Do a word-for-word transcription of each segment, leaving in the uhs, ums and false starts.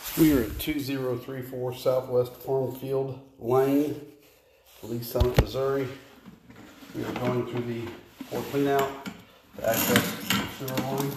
We are at two zero three four Southwest Farm Field Lane, Lee Summit, Missouri. We are going through the floor clean out to access the sewer line.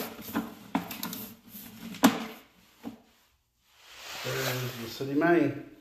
There is the city main.